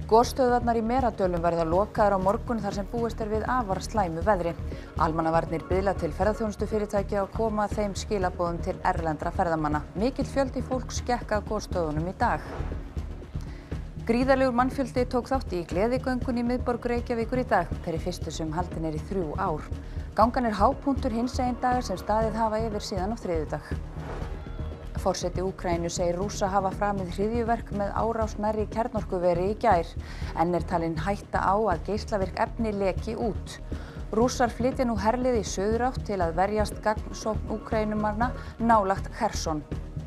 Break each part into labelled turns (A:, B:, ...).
A: Gosstöðvarnar í Meradölum verða lokaðar á morgun þar sem búist við afar slæmu veðri. Almannavarnir biðla til ferðaþjónustufyrirtækja að koma þeim skilaboðum til erlendra ferðamanna. Mikill fjöldi fólks gekk að gosstöðvunum í dag. Gríðarlegur mannfjöldi tók þátt í gleðigöngunni í miðborg Reykjavíkur í dag, þeirri fyrstu sem haldin í 3 ár. Gangan hápunktur hinsegin daga sem staðið hafa yfir síðan á þriðjudag. Forseti Úkraínu segir Rússa hafa framið hryðjuverk með árás nærri kjarnorkuveri í gær. Enn talin hætta á að geislavirk efni leki út. Rússar flytja nú herlið í suðurátt til að verjast gagnsókn Úkraínumanna nálægt Kherson.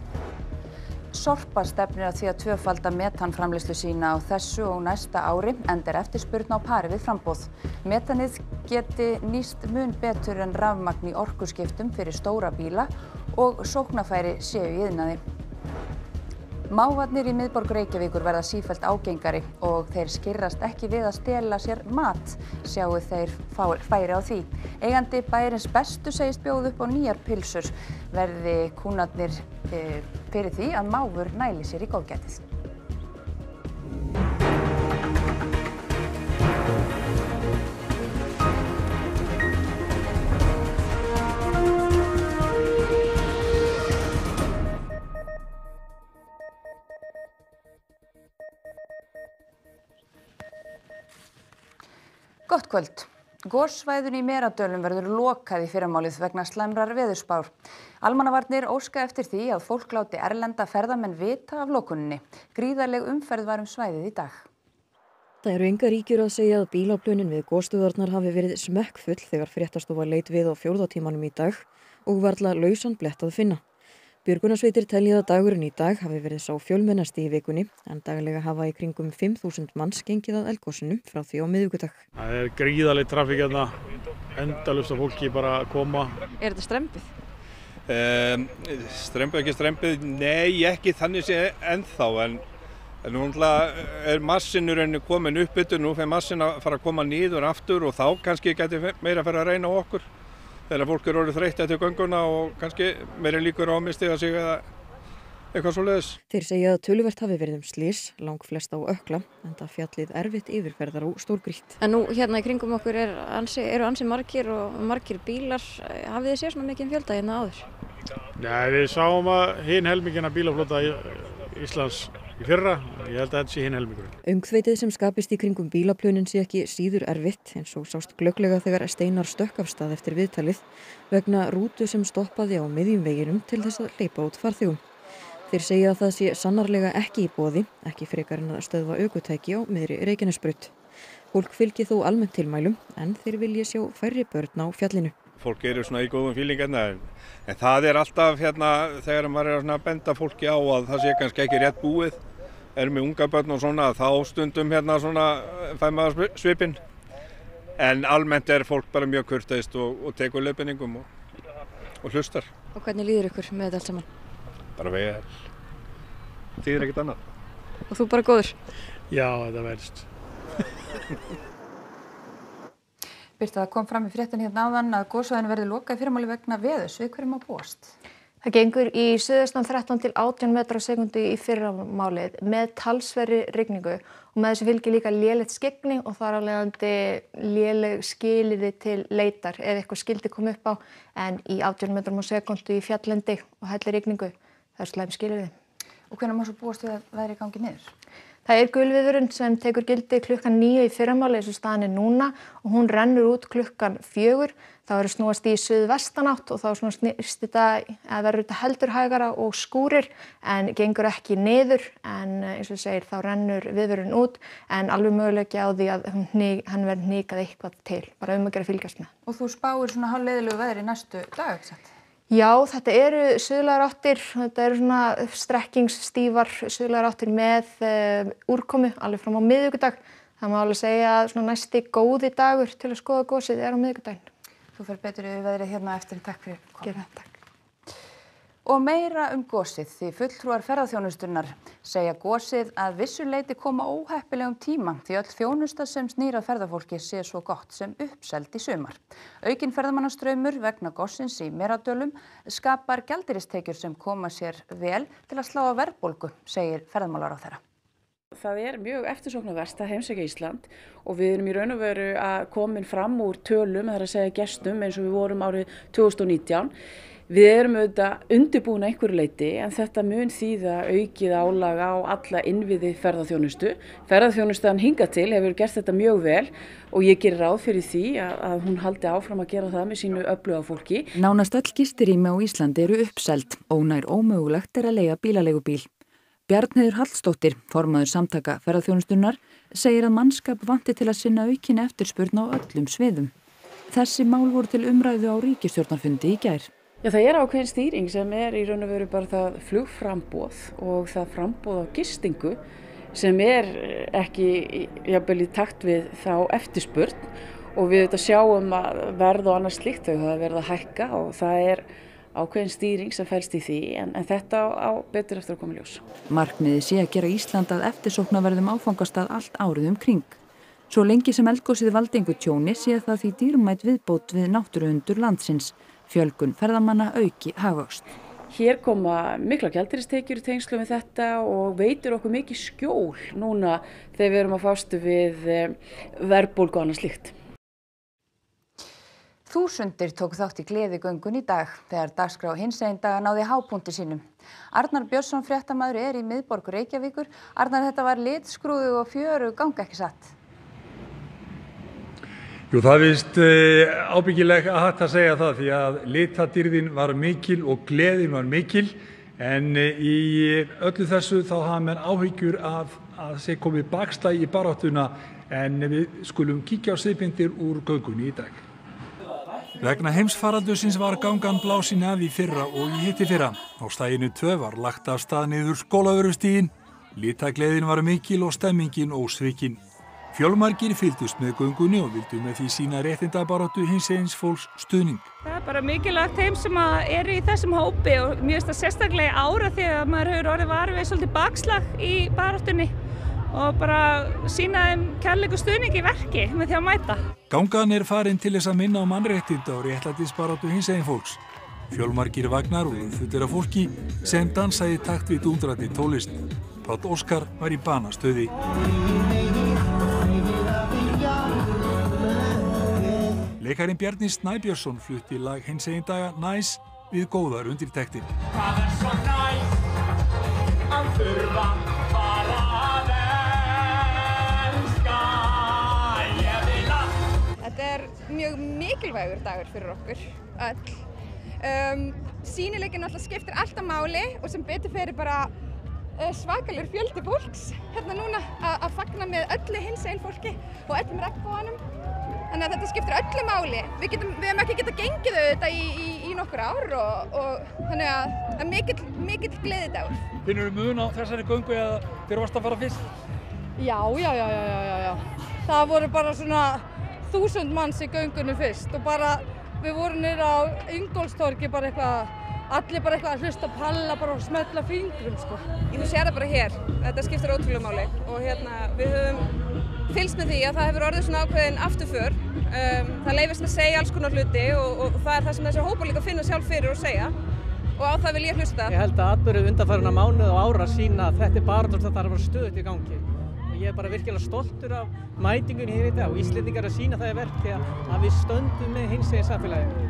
A: Sorpa stefnir að því að tvöfalda metanframleiðslu sína á þessu og næsta ári, enda eftirspurn á pari við framboð. Metanið geti nýst mun betur en rafmagn í orkuskiptum fyrir stóra bíla og sóknarfæri séu í iðnaði. Mávarnir í miðborg Reykjavíkur verða sífellt ágengari og þeir skirrast ekki við að stela sér mat, sjáu þeir færi á því. Eigandi bæjarins Bestu segist bjóða upp á nýjar pylsur, verði kúnnarnir fyrir því að máfur næli sér í góðgætið. Gott kvöld. Gossvæðinu í Meradölum verður lokað í fyrramálið vegna slæmrar veðurspár. Almannavarnir óska eftir því að fólk láti erlenda ferðamenn vita af lokuninni. Gríðarleg umferð var svæðið í dag.
B: Það eru engar ýkjur að segja að bílaplunin við gosstöðvarnar hafi verið smekkfull þegar fréttastofa leit við á 4. tímanum í dag og varla lausan blett að finna. Björgunarsveitir telja að dagurinn í dag hafi verið sá fjölmennasti í vikunni en daglega hafa í kringum 5.000 manns gengið að eldgosinu frá því á miðvikudag.
C: Það gríðarleg traffík hérna, endalaust af fólki bara að koma.
D: Er þetta strembið?
E: Ekki strembið, nei ekki þannig sé ennþá en núna massin komin upp yfir, nú fer massin að fara að koma niður aftur og þá kannski gæti meira að fara að reyna á okkur. Þegar fólk orðið þreytt eftir gönguna og kannski meiri líkur á að mistiga sig eða eitthvað svoleiðis.
B: Þeir segja að töluvert hafi verið slys, langflest á Ökla, enda fjallið erfitt yfirferðar og stórgrýtt.
D: En nú hérna í kringum okkur eru ansi margir og margir bílar. Hafið þið séð svona mikið fjölda hérna áður?
C: Nei, við sáum að hin helmingina bílaflota Íslands í fyrra. Ég held að þetta sé hin helmingurinn.
B: Öngþveitið sem skapist í kringum bílaplunin sé ekki síður erfitt eins og sást glögglega þegar Steinar stökk af stað eftir viðtalið vegna rútu sem stoppaði á miðjum veginum til þess að hleypa út farþegum. Þeir segja að það sé sannarlega ekki í boði, ekki frekar en að stöðva ökutæki á miðri Reykjanesbraut. Fólk fylgi þó almennt tilmælum en þeir vilja sjá færri börn á fjallinu.
E: Fólk svona í góðum fílingarna en það alltaf þegar maður að benda fólki á að það sé kannski ekki rétt búið, með unga börn og svona, þá stundum svona fær maður svipinn. En almennt fólk bara mjög kurteist og tekur leiðbeiningum og hlustar.
D: Og hvernig líður ykkur með þetta allt saman?
E: Bara vel. Þýðir ekkert annað.
D: Og þú bara góður?
C: Já, þetta verðist.
A: Birta, það kom fram í fréttin hérna áðan að gossvæðinu verði lokað í fyrramálið vegna veðurs. Við hverjum að búast?
F: Það gengur í suðaustan 13 til 18 metra á sekúndu í fyrramálið með talsverðri rigningu og með þessu fylgir líka lélegt skyggni og þar af leiðandi léleg skilyrði til leitar ef eitthvað skyldi koma upp á en í 18 metrum á sekúndu í fjalllendi og hellir rigningu. Það slæm skilyrði.
A: Og hvenær má svo búast við að veðrið gangi niður?
F: Það gulviðvörun sem tekur gildi klukkan 9 í fyrramálið eins og staðan núna og hún rennur út klukkan 4. Það verður snúast í suðvestanátt og þá snýst þetta að verður þetta heldur hægara og skúrir en gengur ekki niður en eins og segir þá rennur viðvörun út en alveg möguleiki á því að hann verður hnikað eitthvað til, bara að gera fylgjast með.
A: Og þú spáir svona hálfleiðilegu veðri næstu dag, ekki satt?
F: Já, þetta eru suðlægar áttir, þetta eru svona strekkingstífar suðlægar áttir með úrkomu alveg fram á miðvikudag. Það má alveg segja að svona næsti góði dagur til að skoða gosið á miðvikudaginn.
A: Þú fer betur yfir veðrið hérna eftir, takk fyrir komuna.
F: Takk.
A: Og meira gosið því fulltrúar ferðaþjónustunnar segja gosið að vissu leyti koma óheppilegum tíma því öll þjónusta sem snýr að ferðafólki sé svo gott sem uppseld í sumar. Aukinn ferðamannastraumur vegna gossins í Meradölum skapar gjaldeyristekjur sem koma sér vel til að slá á verðbólgu, segir ferðamálaráðherra.
G: það mjög eftirsóknarvert að heimsækja Ísland og við erum í raun og veru að komin fram úr tölum, það er að segja gestum eins og við vorum árið 2019. Við erum auðvitað undirbúin að einhverju leyti en þetta mun þýða aukið álag á alla innviði ferðaþjónustu. Ferðaþjónustan hingað til hefur gert þetta mjög vel og ég gerir ráð fyrir því að hún haldi áfram að gera það með sínu öfluga fólki.
A: Nánast öll gistirými á Íslandi eru uppseld og nær ómögulegt að leigja bílaleigubíl. Bjarnheiður Hallsdóttir, formaður samtaka ferðaþjónustunnar, segir að mannskap vanti til að sinna aukinni eftirspurn á öllum sviðum. Þessi mál voru til umræðu á ríkisstjórnarfundi í gær.
G: Já, það ákveðin stýring sem í raun og veru bara það flugframboð og það framboð á gistingu sem ekki jafnvel í takt við þá eftirspurn og við sjáum að verð og annað slíkt þau hafa verið að hækka og það ákveðin stýring sem felst í því en þetta á betur eftir að koma í ljós.
A: Markmiðið sé að gera Ísland að eftirsóknarverðum áfangastað allt árið kring. Svo lengi sem eldgosið valdi engu tjóni sé það því dýrmæt viðbót við náttúruundur landsins. Fjölgun ferðamanna auki hagvöxt.
G: Hér koma mikla gjaldeyristekjur í tengslum við þetta og veitir okkur mikið skjól núna þegar við erum að fást við verðbólgu og annað slíkt.
A: Þúsundir tóku þátt í gleðigöngun í dag þegar dagskrá hinsegin daga náði hápunkti sínum. Arnar Björnsson fréttamaður í miðborg Reykjavíkur. Arnar, þetta var litskrúðug og fjörug ganga, ekki satt?
H: Jú, það víst ábyggilega að hægt að segja það því að litadýrðin var mikil og gleðin var mikil en í öllu þessu þá hafa menn áhyggjur af að sé komið bakslag í baráttuna en við skulum kíkja á sviðbyndir úr göngunni í dag. Vegna heimsfaraldursins var gangan blásin af í fyrra og í hittifyrra. Á slaginu 2 var lagt af stað niður Skólavörðustíginn, litagleðin var mikil og stemmingin ósvikin. Fjölmargir fylgdust með göngunni og vildu með því sína réttindabaráttu hinsegins fólks stuðning.
I: Það bara mikilvægt þeim sem eru í þessum hópi og mér finnst það sérstaklega í ára þegar maður hefur orðið var við svolítið bakslag í baráttunni og bara sína þeim kærleik og stuðning í verki með því að mæta.
H: Gangan farin til þess að minna á mannréttinda og réttlætisbaráttu hinsegin fólks. Fjölmargir vagnar og fullir af fólki sem dansaði í takt við dúndrandi tónlist. Páll Óskar var í banastöði. Leikarinn Bjarni Snæbjörnsson flutti lag hinsegin daga Næs við góðar undirtektir.
J: Það svo næs að þurfa bara að elska ég vil að.
K: Þetta mjög mikilvægur dagur fyrir okkur öll. Sýnileikinn alltaf skiptir alltaf máli og sem betur fyrir bara svakalegur fjöldi fólks hérna núna að fagna með öllu hinsegin fólki og öllum regnboganum. Þannig að þetta skiptir öllu máli. Við hefum ekki getað gengið auðvitað í nokkur ár og þannig að mikill gleðidagur.
H: Finnurðu mun á þessari göngu eða þegar varst að fara fyrst?
L: Já. Það voru bara svona 1000 manns í göngunni fyrst og bara við vorum niður á Ingólfstorgi bara allir bara að hlusta á palla bara og smetla fingrum sko.
K: Þú sér það bara hér. Þetta skiptir ótrúlega máli og við höfum fylgst með því að það hefur orðið svona ákveðin afturför. Það leyfist að segja alls konar hluti og það það sem þessi hópar líka finna sjálf fyrir og segja og á það vil ég hlusta.
M: Ég held að atburðir undanfarinna mánuði og ára sýna að þetta barátta það þarf að vera stöðugt í gangi. Og ég bara virkilega stoltur af mætingunni hér í dag og Íslendingar að sýna það í verki að við stöndum með hinsegin samfélagi.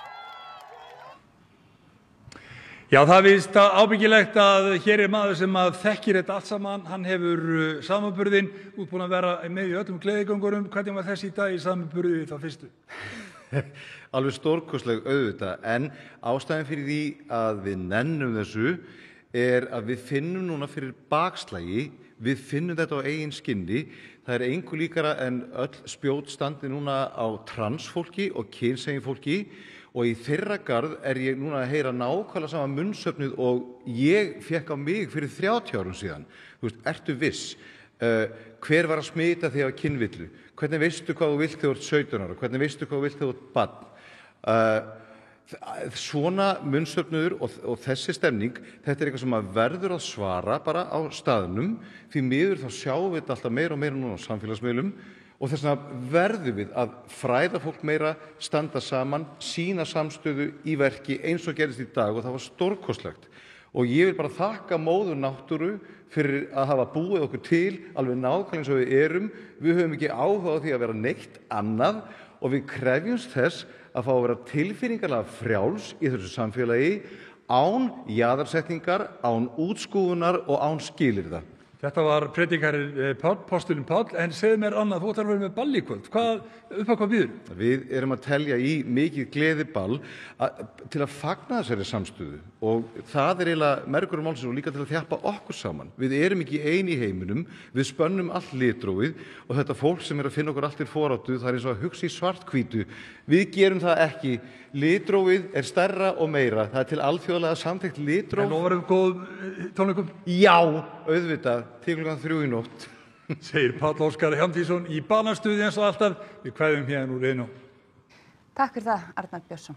H: Já, það víst ábyggilegt að hér maður sem þekkir þetta allt saman, hann hefur samanburðinn, útbúinn að vera með í öllum gleðigöngurum. Hvernig var þessi í dag í samanburði við þá fyrstu?
N: Alveg stórkostleg auðvitað, en ástæðan fyrir því að við nennum þessu að við finnum núna fyrir bakslagi, við finnum þetta á eigin skinni. Það engu líkara en öll spjót standi núna á transfólki og kynsegin fólki. Og í þeirra garð ég núna að heyra nákvæmlega sama munnsöfnuð og ég fékk á mig fyrir 30 árum síðan. Þú veist, ertu viss? Hver var að smita þig af kynvillu? Hvernig veistu hvað þú vilt þegar þú ert 17 ára? Hvernig veistu hvað þú vilt þegar þú ert barn? Svona munnsöfnuður og þessi stemning, þetta eitthvað sem verður að svara bara á staðnum. Því miður þá sjáum við þetta alltaf meira og meira núna á samfélagsmiðlum. Og þess vegna verðum við að fræða fólk meira, standa saman, sýna samstöðu í verki eins og gerist í dag og það var stórkostlegt. Og ég vil bara þakka móður náttúru fyrir að hafa búið okkur til alveg nákvæmlega eins og við erum. Við höfum ekki áhuga á því að vera neitt annað og við krefjumst þess að fá að vera tilfinningarlega frjáls í þessu samfélagi án jaðarsetningar, án útskúfunar og án skilyrða.
H: Þetta var predikarinn postulinn Páll, en segðu mér annað, þú ætlar að vera með ball í kvöld. Hvað býður?
N: Við erum að telja í mikið gleðiball til að fagna þessari samstöðu og það eiginlega mergur málsins og líka til að þjappa okkur saman. Við erum ekki ein í heiminum, við spönnum allt litrófið og þetta fólk sem að finna okkur allt til foráttu, það eins og að hugsa í svarthvítu. Við gerum það ekki. Litrófið stærra og meira. Það til alþjóðlega samþykkt litróf.
H: En lofarum góðum tónleikum?
N: Já, auðvitað, til klukkan 3 í nótt.
H: Segir Páll Óskar Hjálmtýsson í Banastuði eins og alltaf. Við kveðjum hérna úr Iðnó.
A: Takk fyrir það, Arnar Björnsson.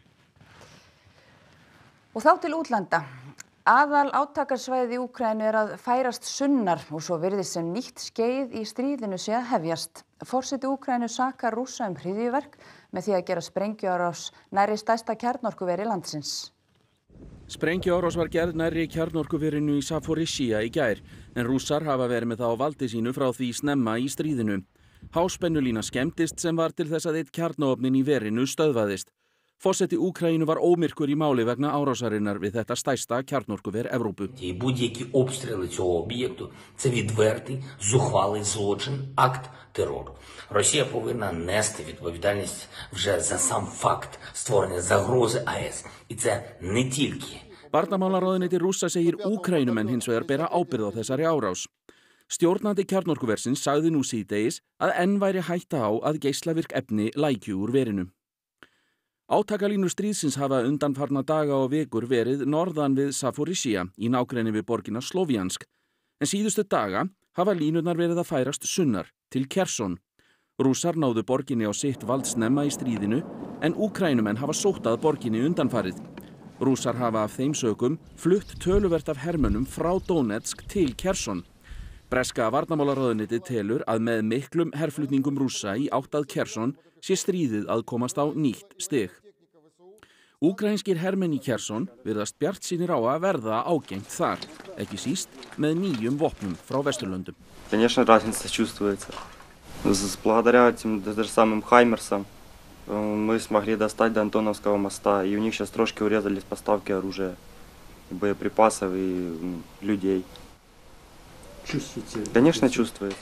A: Og þá til útlanda. Aðal átakarsvæðið í Úkraínu að færast sunnar og svo virðist sem nýtt skeið í stríðinu sé að hefjast. Forseti Úkraínu sakar Rússa hryðjuverk með því að gera sprengjuárás nærri stærsta kjarnorkuveri landsins.
O: Sprengjuárás var gerð nærri kjarnorkuverinu í Zaporizhzhia í gær, en Rússar hafa verið með það á valdi sínu frá því snemma í stríðinu. Háspennulína skemmdist sem var til þess að eitt kjarnaofnin í verinu stöðvaðist. Forseti Úkraínu var ómyrkur í máli vegna árásarinnar við þetta stærsta kjarnorkuver Evrópu.
P: Будь-які обстріли цього об'єкту – це відвертий, зухвалий злочин, акт терору. Росія повинна нести відповідальність вже за сам факт створення загрози АЕС. І це не тільки.
O: Barnamálaráðuneyti Rússa segir Úkraínumenn hins vegar bera ábyrgð á þessari árás. Stjórnandi kjarnorkuversins sagði nú síðdegis að enn væri hætta á að geislavirk efni lækju úr verinu. Átakalínur stríðsins hafa undanfarna daga og vikur verið norðan við Zaporizhzhia í nágrenni við borgina Slovjansk. En síðustu daga hafa línurnar verið að færast sunnar til Kherson. Rússar náðu borginni á sitt vald snemma í stríðinu en Úkraínumenn hafa sótt að borginni undanfarið. Rússar hafa af þeim sökum flutt töluvert af hermönnum frá Donetsk til Kherson. Breska varnarmálaráðuneytið telur að með miklum herflutningum Rússa í átt að Kherson sé stríðið að komast á nýtt stig. Úkraínskir hermenn í Kherson virðast bjartsýnir á að verða ágengt þar, ekki síst með nýjum vopnum frá Vesturlöndum.
Q: Конечно, разница чувствуется. Благодаря этим даже самым Хаймерсам мы смогли достать до Антоновского моста, и у них сейчас трошки урезались поставки оружия, боеприпасов и людей. Чувствуется? Конечно, чувствуется.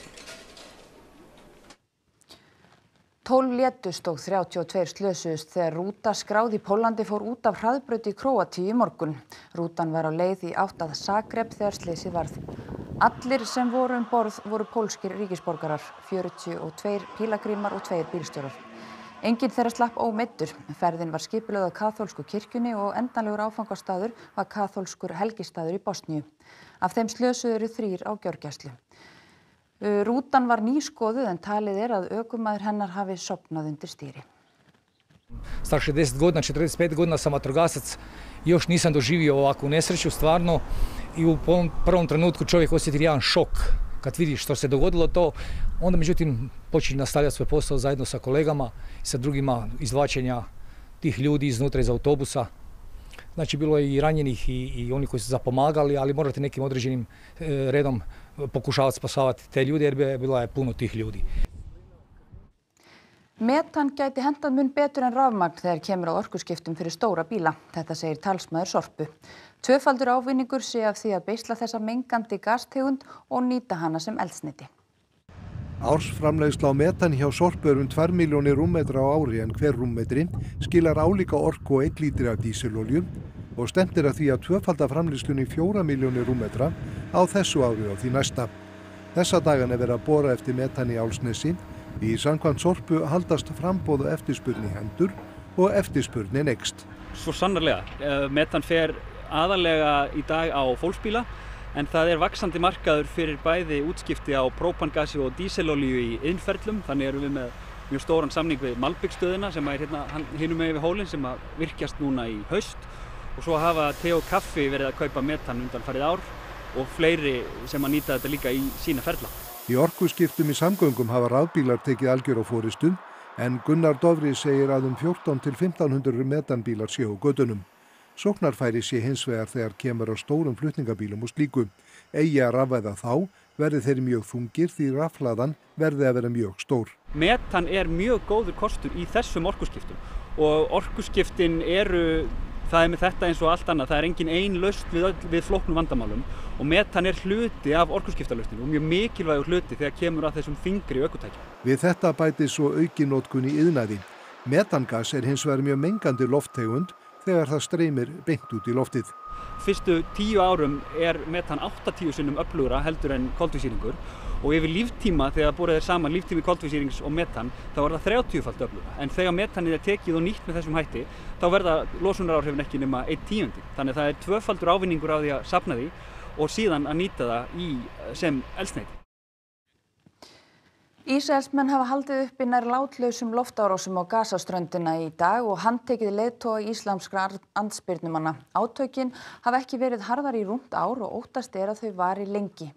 A: 12 létust og 32 slösuðust þegar rúta skráð í Póllandi fór út af hraðbraut í Króatíu í morgun. Rútan var á leið í átt að Zagreb þegar slysið varð. Allir sem voru borð voru pólskir ríkisborgarar, 42 pílagrímar og 2 bílstjórar. Enginn þeirra slapp ómeiddur. Ferðin var skipulögð á kaþólsku kirkjunni og endanlegur áfangastaður var kaþólskur helgistaður í Bosníu. Af þeim slösuðu eru 3 á gjörgæslu. Rútan var nýskoðuð en talið að ökumaður hennar hafi sofnað undir stýri.
R: Star 60 godina, 45 godina sam vatrogasac, još nisam doživio ovakvu nesreću stvarno i u prvom trenutku čovjek osjeti jedan šok kad vidi što se dogodilo to, onda međutim počinje nastavljati svoj posao zajedno sa kolegama i sa drugima izvlačenja tih ljudi iznutra iz autobusa. Znači bilo je i ranjenih i oni koji su zapomagali, ali morate nekim određenim redom pokušavati spasavati te ljude jer bilo je puno tih ljudi.
A: Metan gæti hentað mun betur en rafmagn þegar kemur að orkuskiptum fyrir stóra bíla. Þetta segir talsmaður Sorpu. Tvöfaldur ávinningur sé af því að beisla þessa mengandi gastegund og nýta hana sem eldsneyti.
S: Ársframleiðsla á metan hjá Sorpu er 2 milljónir rúmmetra á ári en hver rúmmetri skilar álíka orku og 1 lítri af dísilolju og stefnt að því að tvöfalda framleiðslunni 4 milljónir rúmmetra á þessu ári og því næsta. Þessa dagana er verið að bora eftir metan í Álfsnesi. Í samkvæmt Sorpu haldast framboð og eftirspurn í hendur og eftirspurnin eykst.
T: Svo sannarlega. Metan fer aðalega í dag á fólksbíla en það er vaxandi markaður fyrir bæði útskipti á própangasi og dísilolíu í iðnferlum. Þannig erum við með mjög stóran samning við Malbyggstöðina sem er hérna hinum megin við hólinn sem að virkjast núna í haust og svo hafa te og kaffi verið að kaupa metan undanfarið ár og fleiri sem að nýta þetta líka í sína ferla.
S: Í orkuskiptum í samgöngum hafa rafbílar tekið algjör á forystu en Gunnar Dofri segir að 14 til 1500 metanbílar séu á götunum. Sóknarfæri sé hins vegar þegar kemur á stórum flutningabílum og slíku. Eigi að rafvæða þá verði þeir mjög þungir því rafhlaðan verði að vera mjög stór.
T: Metan mjög góður kostur í þessum orkuskiptum og orkuskiptin það með þetta eins og allt annað, það engin ein lausn við flóknum vandamálum og metan hluti af orkuskiptalausninu og mjög mikilvægur hluti þegar kemur að þessum þyngri ökutækjum.
S: Við þetta bætist svo aukinnotkun í iðnaði. Metangas hins vegar mjög mengandi lofttegund þegar það streymir beint út í loftið.
T: Fyrstu 10 árum metan 80 sinnum öflugra heldur en koltvísýringur og yfir líftíma þegar borið saman líftími koltvísýrings og metan þá það 30-falt öflugra. En þegar metanið tekið og nýtt með þessum hætti þá verða losunaráhrifin ekki nema 1/10. Þannig að það 2-faldur ávinningur á því að safna því og síðan að nýta það sem eldsneyti.
A: Ísraelsmenn hafa haldið uppi nær látlausum loftárásum á Gaza-ströndina í dag og handtekið leiðtoga íslamskra andspyrnumanna. Átökin hafa ekki verið harðari í rúmt ár og óttast að þau vari lengi.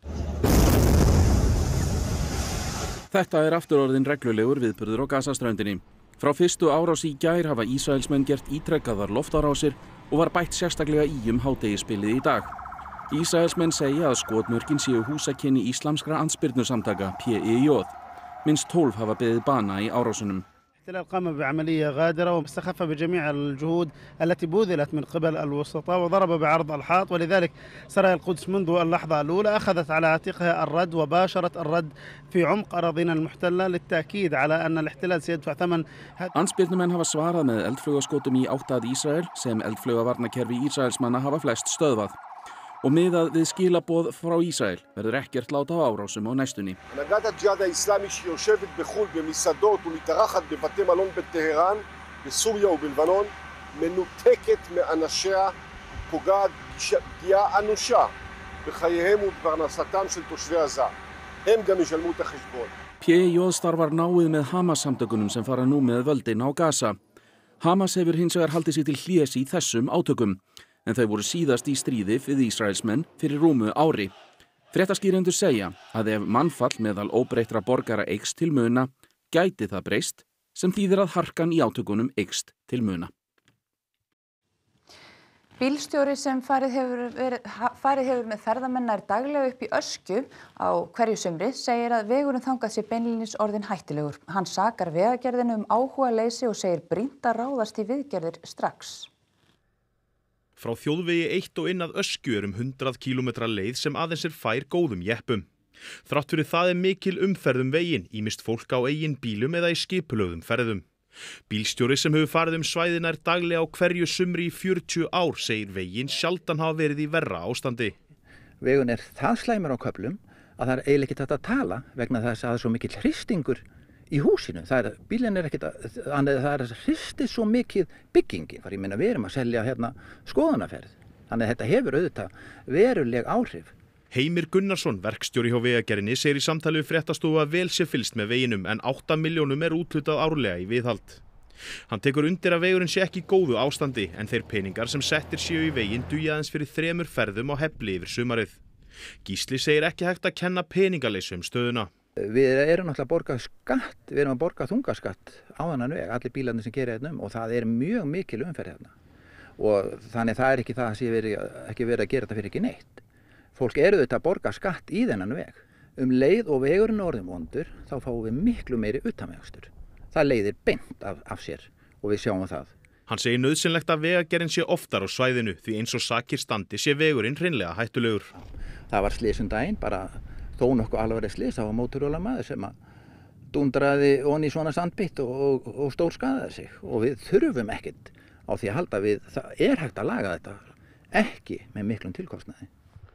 O: Þetta aftur orðin reglulegur viðburður á Gaza-ströndinni. Frá fyrstu árás í gær hafa Ísraelsmenn gert ítrekkaðar loftárásir og var bætt sérstaklega í hádegisbilið í dag. Ísraelsmenn segja að skotmörkin séu húsakynni íslamskra andspyrnusamtaka PYJ. Minnst 12 hafa beðið bana í árásunum.
U: الاحتلال قام بعملية غادرة واستخف بجميع الجهود التي بذلت من قبل الوسطاء وضرب بعرض الحائط ولذلك سرايا القدس منذ اللحظة الأولى أخذت على عاتقها الرد وباشرت الرد في عمق أراضينا المحتلة للتأكيد على أن الاحتلال سيدفع ثمن.
O: Andspyrnumenn hafa svarað með eldflaugaskotum í átt að Ísrael sem eldflaugavarnarkerfi Ísraelsmanna hafa flest stöðvað. Og miðað við skilaboð frá Ísrael verður ekkert láta á árásum á næstunni.
V: הנהגת הג'יהאד האסלאמי שיושבת בחו"ל במסעדות ומתארחת בבתי מלון בטהרן, בסוריה ובלבנון, מנותקת מאנשיה, פוגעת פגיעה אנושה בחייהם ובפרנסתם של תושבי עזה. הם גם ישלמו את החשבון.
O: PYJ starfar náið með Hamas-samtökunum sem fara nú með völdin á Gaza. Hamas hefur hins vegar haldið sig til hlés í þessum átökum. En þau voru síðast í stríði við Ísraelsmenn fyrir rúmu ári. Fréttaskýrendur segja að ef mannfall meðal óbreyttra borgara eykst til muna, gæti það breyst, sem þýðir að harkan í átökunum eykst til muna.
A: Bílstjóri sem farið hefur með ferðamenn daglega upp í Öskju á hverju sumri segir að vegurinn þangað sé beinlínis orðinn hættulegur. Hann sakar Vegagerðina áhugaleysi og segir brýnt að ráðast í viðgerðir strax.
W: Frá þjóðvegi 1 og inn að Öskju 100 km leið sem aðeins fær góðum jeppum. Þrátt fyrir það mikil umferð veginn, ýmist fólk á eigin bílum eða í skipulögðum ferðum. Bílstjóri sem hefur farið svæðin daglega á hverju sumri í 40 ár segir veginn sjaldan hafa verið í verra ástandi.
X: Vegun það slæmur á köflum að það eiginlega ekki hægt að tala vegna þess að það svo mikill hristingur í húsinu. Bílinn ekkert það hristið svo mikið byggingin. Ég meina við að selja skoðunarferð. Þannig að þetta hefur auðvitað veruleg áhrif.
W: Heimir Gunnarsson, verkstjóri hjá Vegagerðinni, segir í samtali við fréttastofu að vel sé fylgst með veginum en 8 milljónum úthlutað árlega í viðhald. Hann tekur undir að vegurinn sé ekki í góðu ástandi en þeir peningar sem settir séu í veginn dugi aðeins fyrir 3 ferðum á Hefli yfir sumarið. Gísli segir ekki hægt að kenna peningaleysu stöðuna.
X: Við náttúrulega að borga skatt, við að borga þungaskatt á þennan veg, allir bílarnir sem keyra og það mjög mikil umferð hérna. Og þannig það ekki það að sé ekki verið að gera þetta fyrir ekki neitt. Fólk auðvitað að borga skatt í þennan veg. Leið og vegurinn orðinn vondur, þá fáum við miklu meiri utanvegakstur. Það leiðir beint af sér og við sjáum það.
W: Hann segir nauðsynlegt að Vegagerðin sé oftar á svæðinu því eins og sakir standi sé vegurinn hreinlega hættulegur.
X: Það var slys daginn, bara þó nokkuð alvarleg slys, það var mótorhjólamaður sem dundraði onni í svona sandbít og stórskaðaði sig og við þurfum ekkert á því að halda við, það hægt að laga þetta ekki með miklum tilkostnaði.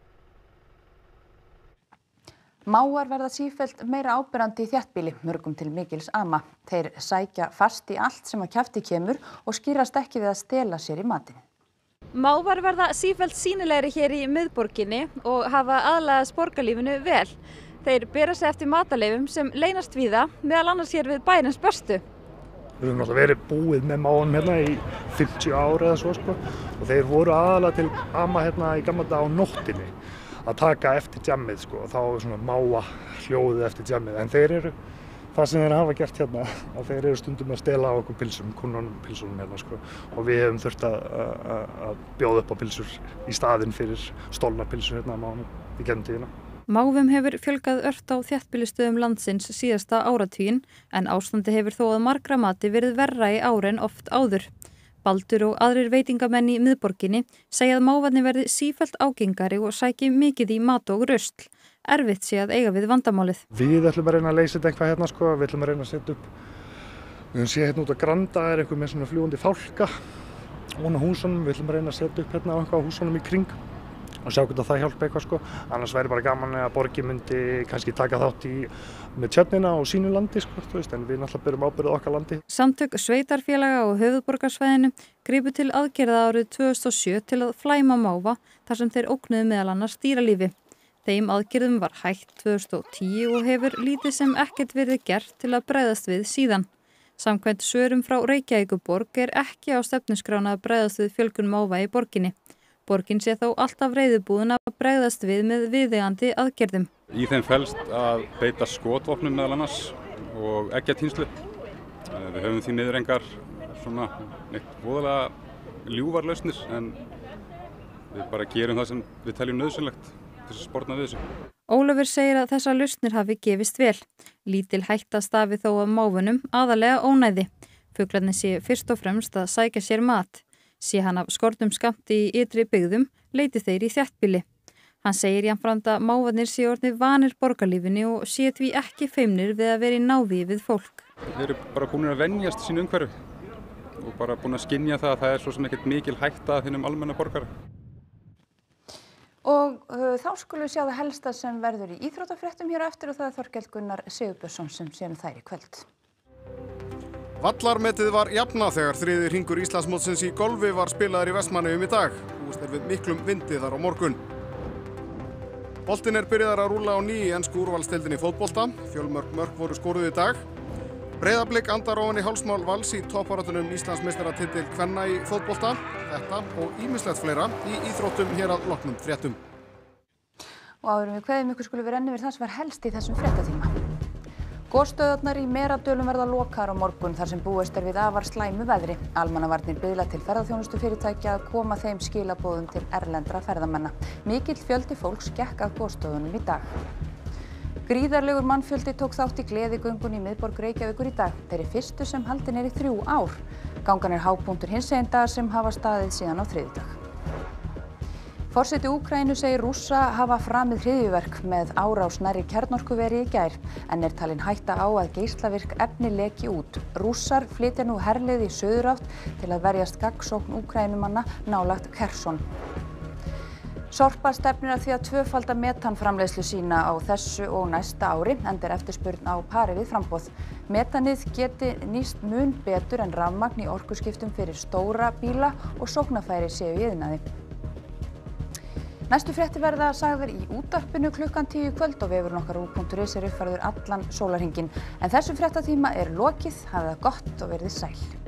A: Mávar verða sífellt meira áberandi í þéttbýli, mörgum til mikils ama. Þeir sækja fast í allt sem að kjafti kemur og skýrast ekki við að stela sér í matinn.
Y: Mávar verða sífellt sýnilegri hér í miðborginni og hafa aðlagast borgarlífinu vel. Þeir bera sig eftir mataleifum sem leynast víða, meðal annars hér við bæjarins bestu.
Z: Við höfum náttúrulega verið búið með mávanum hérna í 50 ár eða svo og þeir voru aðalega til ama hérna í gamla daga á nóttinni að taka eftir djammið og þá svona máva hljóðið eftir djammið en þeir það sem þeir hafa gert hérna, að þeir eru stundum að stela á okkur pilsum, kúnnunum pilsunum hérna sko, og við hefum þurft að bjóða upp á pilsur í staðinn fyrir stolnar pilsur hérna á mánum í gegnum tíðina.
Y: Máfum hefur fjölgað ört á þéttbýlistöðum landsins síðasta áratuginn en ástandi hefur þó að margra mati verið verra í ár en oft áður. Baldur og aðrir veitingamenn í miðborginni segja að mávarnir verði sífellt ágengari og sæki mikið í mat og rusl. Erfitt sé að eiga við vandamálið.
Z: Við ætlum að reyna að leysa þetta eitthvað hérna sko, við ætlum að reyna að setja upp, við höfum séð hérna út á Granda er eitthvað með svona fljúgandi fálka ofan á húsunum, við ætlum að reyna að setja upp hérna eitthvað á húsunum í kring og sjá hvernig það hjálpa eitthvað sko, annars væri bara gaman að borgin myndi kannski taka þátt í með tjörnina og sínu landi sko, þú veist, en við náttúrulega berum ábyrgð okkar landi.
Y: Samtök sveitarfélaga og höfuðborgarsvæðinu gripu til aðgerða árið 2007 til að flæma máva þar sem þeir ógnuðu meðal annars dýralífi. Þeim aðgerðum var hægt 2010 og hefur lítið sem ekkert verið gert til að bregðast við síðan. Samkvæmt svörum frá Reykjavíkurborg er ekki á stefnuskrána að bregðast við fjölgun máva í borginni. Borgin sé þó alltaf reiðubúin að bregðast við með viðeigandi aðgerðum.
B: Í þeim felst að beita skotvopnum meðal annars og eggjatínslu. Við höfum því miður engar svona neitt voðalega ljúfar lausnir en við bara gerum það sem við teljum nauðsynlegt til að sporna við þessu.
Y: Ólafur segir að þessar lausnir hafi gefist vel. Lítil hætta stafi þó af máfunum, aðalega ónæði. Fuglarnir sé fyrst og fremst að sækja sér mat. Sé hann af skortum skammti í ytri byggðum, leiti þeir í þéttbýli. Hann segir jafnframt að mávarnir sé orðnir vanir borgarlífinu og sé því ekki feimnir við að vera í návígi við fólk.
B: Þeir eru bara búin að venjast sínu umhverfi og bara búin að skynja það að það er svo sem ekkert mikil hætta að hinnum almenna borgara.
A: Og þá skulum við sjá það helsta sem verður í íþróttafréttum hér á eftir og það er Þorkell Gunnar Sigurbjörnsson sem sér þær í kvöld.
C: Vallarmetið var jafnað þegar þriðji hringur Íslandsmótsins í golfi var spilaður í Vestmannaeyjum í dag. Búist er við miklum vindi þar á morgun. Boltinn er byrjaður að rúlla á ný í ensku úrvalsdeildinni í fótbolta. Fjölmörg mörk voru skoruð í dag. Breiðablik andar ofan í hálsmál Vals í toppbaráttunum Íslandsmeistaratitil kvenna í fótbolta. Þetta og ýmislegt fleira í íþróttum hér að loknum fréttum.
A: Og áður en við kveðjum ykkur skulum við renna yfir það sem var helst í þessum fréttatíma. Gosstöðvarnar í Meradölum verða lokaðar á morgun þar sem búist er við afar slæmu veðri. Almannavarnir biðla til ferðaþjónustufyrirtækja að koma þeim skilaboðum til erlendra ferðamanna. Mikill fjöldi fólks gekk að gosstöðvunum í dag. Gríðarlegur mannfjöldi tók þátt í gleðigöngunni í miðborg Reykjavíkur í dag. Þeirri fyrstu sem haldin er í 3 ár. Gangan er hápunktur hinsegin dagar sem hafa staðið síðan á þriðjudag. Forseti Úkraínu segir Rússa hafa framið hryðjuverk með árás nærri kjarnorkuveri í gær en er talin hætta á að geislavirk efni leki út. Rússar flytja nú herlið í suðurátt til að verjast gagnsókn Úkraínumanna nálægt Kherson. Sorpa stefnir að því að tvöfalda metanframleiðslu sína á þessu og næsta ári enda er eftirspurn á pari við framboð. Metanið geti nýst mun betur en rafmagn í orkuskiptum fyrir stóra bíla og sóknarfæri séu í iðnaði. Næstu fréttir verða sagðar í útvarpinu klukkan 10 í kvöld og vefurinn okkar ú.is er uppfærður allan sólarhringinn. En þessum fréttatíma er lokið, hafið það gott og verið sæl.